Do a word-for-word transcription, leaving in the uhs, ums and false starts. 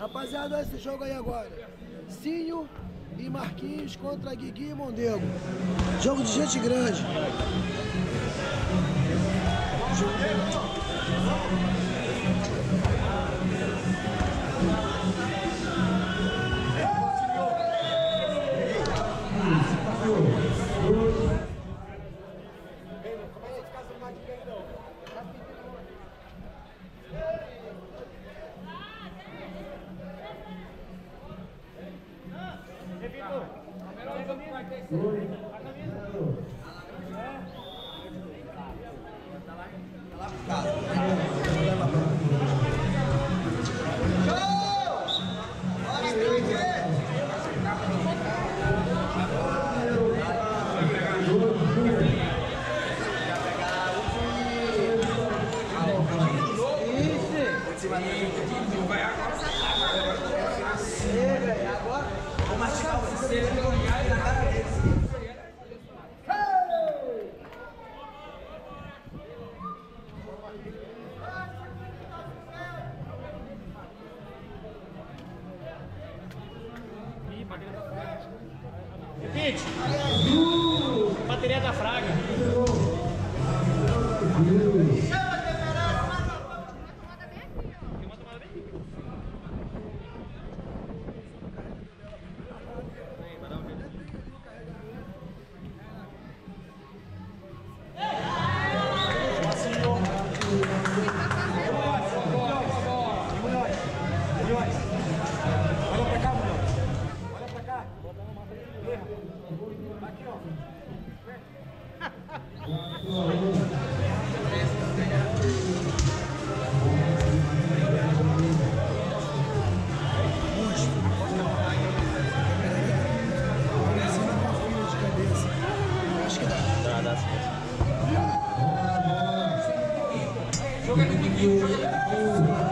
Rapaziada, olha esse jogo aí agora. Cinho e Marquinhos contra Guigui e Mondego. Jogo de gente grande. Repite. Bateria da Fraga. Joga com o Guigui, joga com o Guigui.